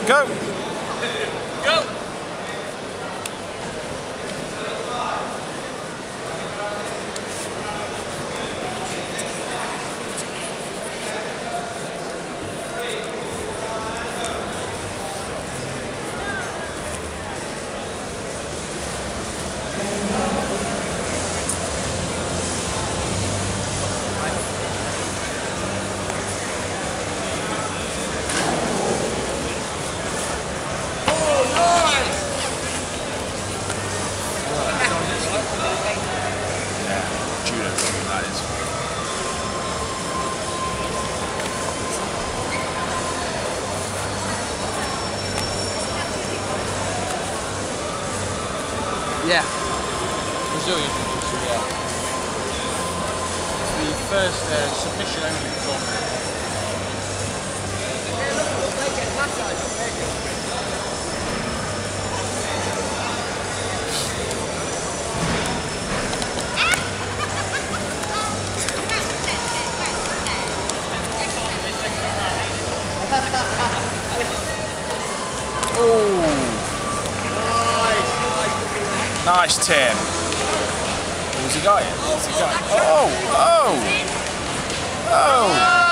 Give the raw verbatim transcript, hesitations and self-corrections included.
Go. Go. Yeah. Brazilian Jiu-jitsu, yeah. It's the first uh, submission only tournament. Oh. Nice, Tim. Who's he got? Who's he got? Oh, oh, oh.